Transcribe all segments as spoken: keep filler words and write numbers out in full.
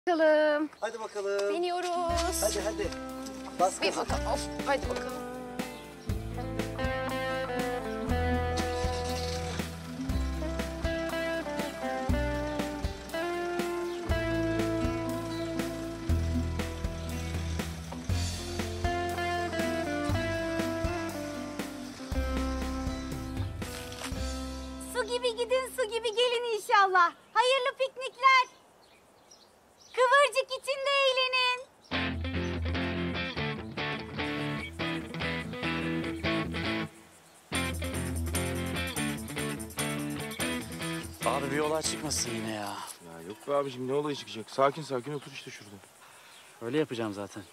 Bakalım. Hadi bakalım. Biniyoruz. Hadi hadi. Bas Bir gaza. bakalım. Of, hadi bakalım. Su gibi gidin, su gibi gelin inşallah. Hayırlı piknikler. Kıvırcık içinde eğlenin. Abi bir olay çıkmasın yine ya. Ya yok be abiciğim, ne olayı çıkacak? Sakin sakin otur işte şurada. Öyle yapacağım zaten.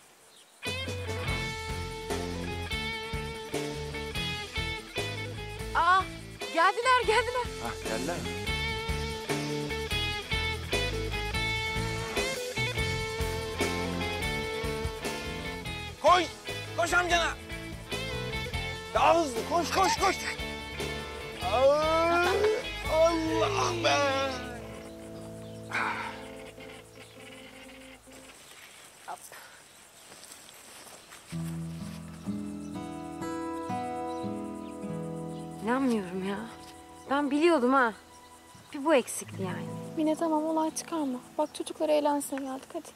Aa, geldiler geldiler. Hah, geldiler mi? Koş! Koş amcana! Daha hızlı, koş koş koş! Aa, Allah be! İnanmıyorum ya. Ben biliyordum ha. Bir bu eksikti yani. Mine tamam olay çıkarma. Bak çocuklar eğlensin geldik hadi.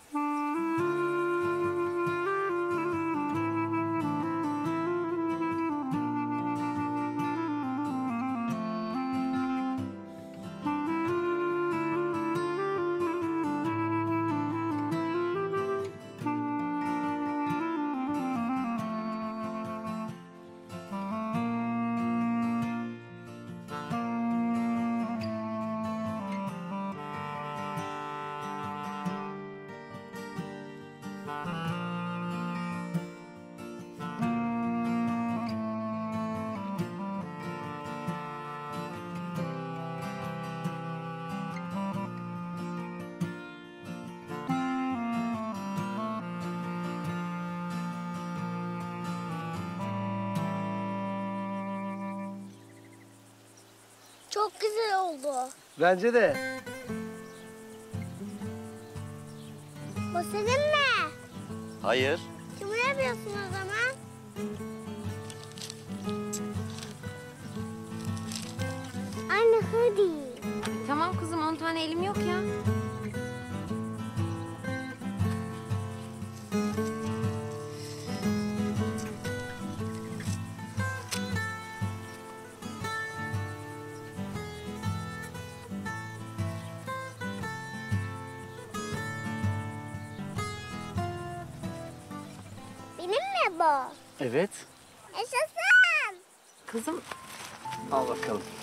Çok güzel oldu. Bence de. O senin mi? Hayır. Kimi yapıyorsun o zaman? Anne hadi. Tamam kızım, on tane elim yok ya. Benim mi bu? Evet. Yaşasın. Kızım Al bakalım.